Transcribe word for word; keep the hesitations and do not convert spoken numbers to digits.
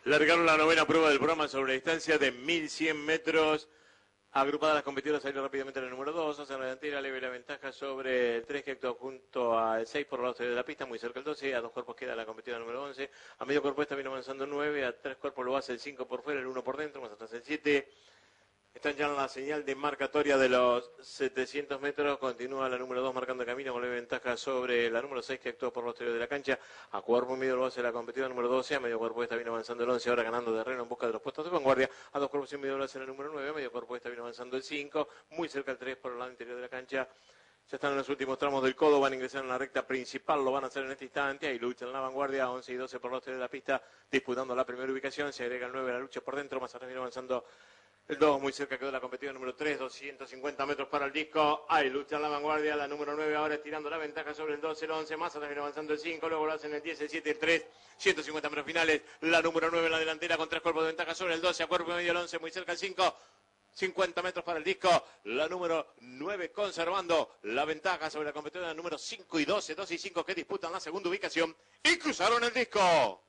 Largaron la novena prueba del programa sobre distancia de mil cien metros. Agrupadas las competidoras, salió rápidamente el número dos, hacia la delantera, leve la ventaja sobre el tres que actuó junto al seis por el lado de la pista, muy cerca el doce, a dos cuerpos queda la competidora número once, a medio cuerpo esta vino avanzando el nueve, a tres cuerpos lo hace el cinco por fuera, el uno por dentro, más atrás el siete. Están ya en la señal de marcatoria de los setecientos metros. Continúa la número dos marcando camino con leve ventaja sobre la número seis que actuó por los exterior de la cancha. A cuerpo medio lo hace la competidora número doce. A medio cuerpo esta vino avanzando el once. Ahora ganando terreno en busca de los puestos de vanguardia. A dos cuerpos y medio lo hace la número nueve. A medio cuerpo esta vino avanzando el cinco. Muy cerca el tres por el lado interior de la cancha. Ya están en los últimos tramos del codo, van a ingresar en la recta principal, lo van a hacer en este instante, ahí luchan en la vanguardia, once y doce por los exterior de la pista, disputando la primera ubicación, se agrega el nueve a la lucha por dentro, más atrás viene avanzando el dos, muy cerca quedó la competidora número tres, doscientos cincuenta metros para el disco, ahí lucha en la vanguardia, la número nueve ahora estirando la ventaja sobre el doce, el once, más atrás viene avanzando el cinco, luego lo hacen el diez, el siete, el tres, ciento cincuenta metros finales, la número nueve en la delantera con tres cuerpos de ventaja sobre el doce, a cuerpo y medio el once, muy cerca el cinco, cincuenta metros para el disco, la número nueve conservando la ventaja sobre la competidora número cinco y doce, doce y cinco que disputan la segunda ubicación y cruzaron el disco.